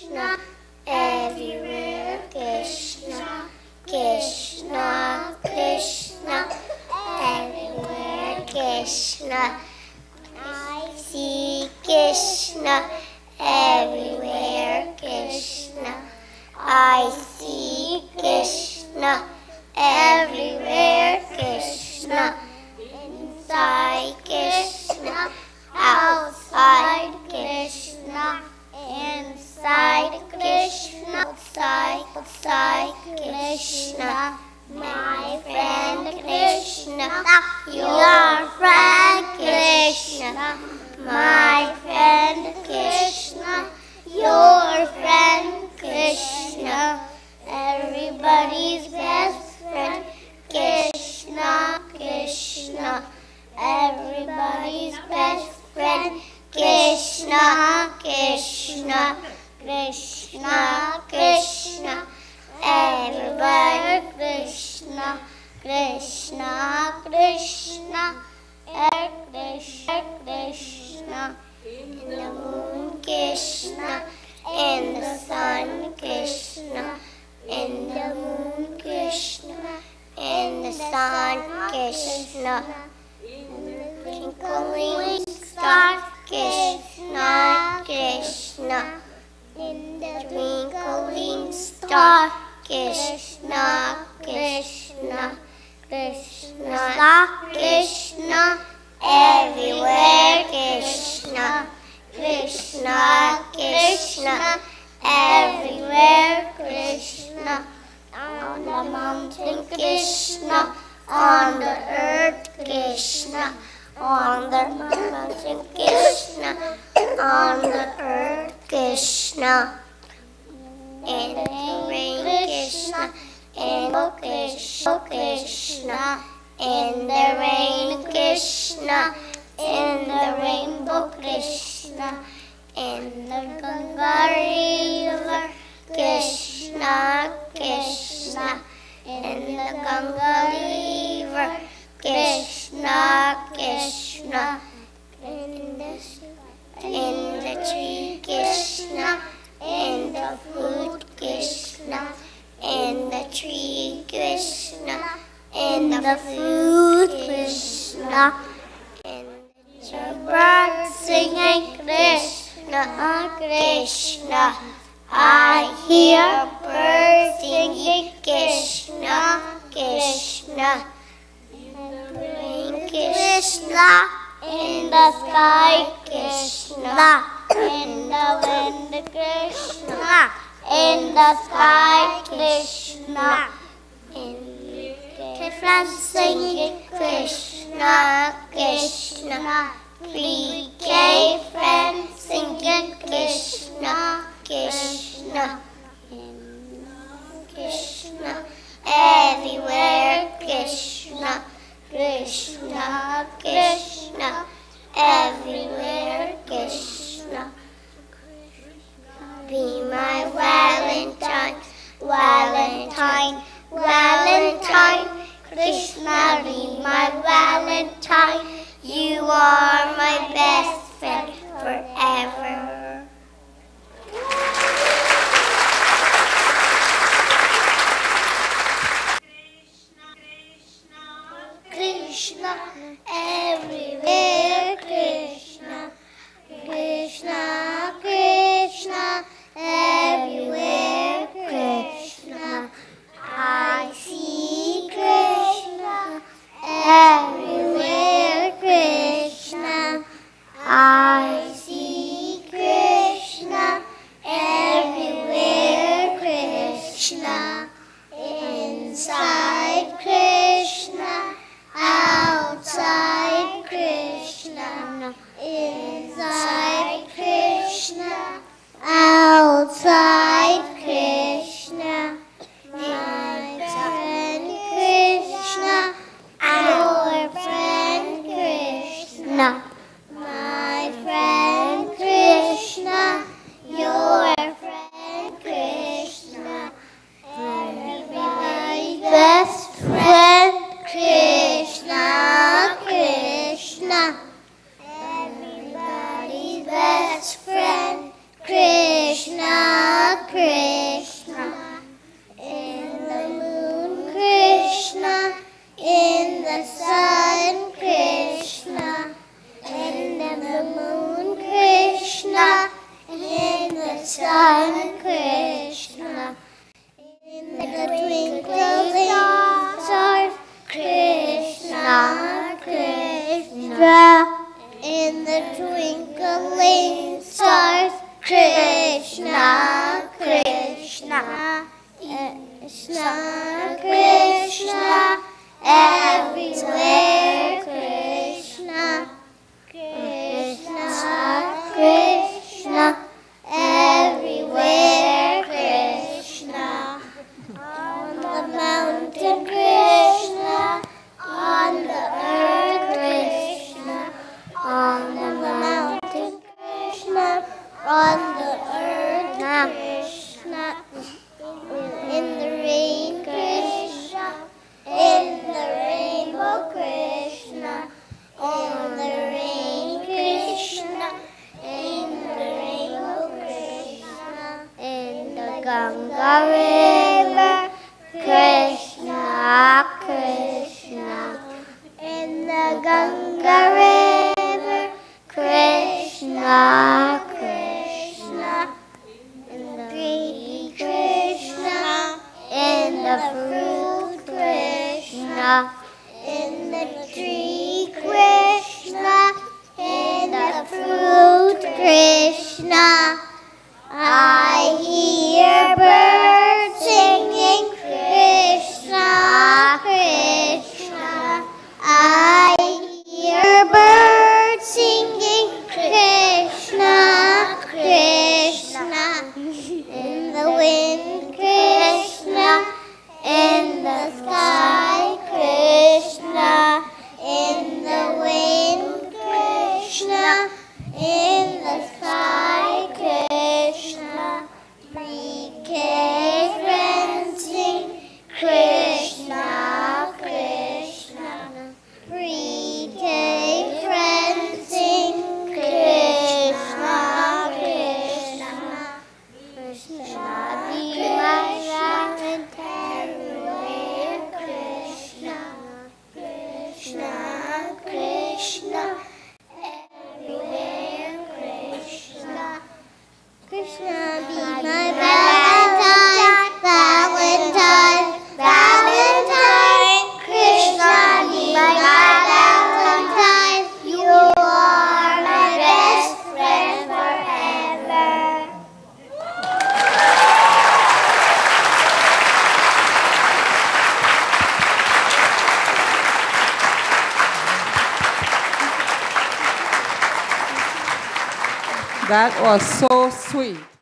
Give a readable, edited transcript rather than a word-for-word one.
Krishna, everywhere Krishna, Krishna, Krishna, everywhere Krishna. I see Krishna, everywhere Krishna. I see Krishna, everywhere Krishna. Inside Krishna, outside Krishna. Inside Krishna, outside Krishna. My friend Krishna, your friend Krishna. My friend Krishna, your friend Krishna. Everybody's best friend Krishna, Krishna. Everybody's best friend Krishna, Krishna. Krishna, Krishna. Everybody Krishna, Krishna, Krishna. Krishna, Krishna. In the moon Krishna, in the sun Krishna. In the moon Krishna, in the sun Krishna. In the twinkling star Krishna, Krishna. In the twinkling star Krishna, Krishna. Krishna, Krishna. Everywhere Krishna, Krishna, Krishna. Everywhere Krishna. On the mountain Krishna, on the earth Krishna. On the mountain Krishna, on the earth Krishna. In the rain Krishna, in the Krishna. In the rain Krishna, in the rainbow Krishna. In the Ganga river Krishna, Krishna. In the Ganga river Krishna, Krishna. In the tree Krishna, in the fruit Krishna. In the tree Krishna, in the fruit Krishna. In the bird singing Krishna, Krishna. I hear birds singing Krishna, Krishna. In the rain Krishna, in the sky Krishna. In the wind Krishna, in the sky Krishna. In Krishna singing Krishna, Krishna. 3K friends singing Krishna, Krishna. In Krishna, everywhere Krishna, Krishna, Krishna. Everywhere Krishna. Be my Valentine, Valentine, Valentine. Krishna, be my Valentine. You are my best friend forever. Krishna, everywhere Krishna. Krishna, Krishna, everywhere Krishna. I see Krishna, everywhere Krishna. I see Krishna. everywhere Krishna, Krishna, Krishna, everywhere Krishna, on the mountain Krishna, on the earth Krishna, on the mountain Krishna, on the earth Krishna, in the rain Krishna, in the rainbow Krishna, in the rain Krishna, in the rainbow Krishna, in the Ganga river Krishna, Krishna, in the Ganga river Krishna, Krishna, in the tree Krishna, in the fruit Krishna, in the tree Krishna, in the fruit Krishna. I hear birds singing Krishna, Krishna. I hear birds singing Krishna, Krishna. In the wind Krishna, in the sky Krishna, in the wind Krishna, in the sky Krishna. 3K friends sing Krishna, Krishna. 3K friends sing Krishna, Krishna. Krishna be my Valentine, everywhere Krishna, Krishna, Krishna, everywhere Krishna. Krishna be my Valentine, Valentine, Valentine. Krishna be my Valentine. You are my best friend forever. That was so sweet.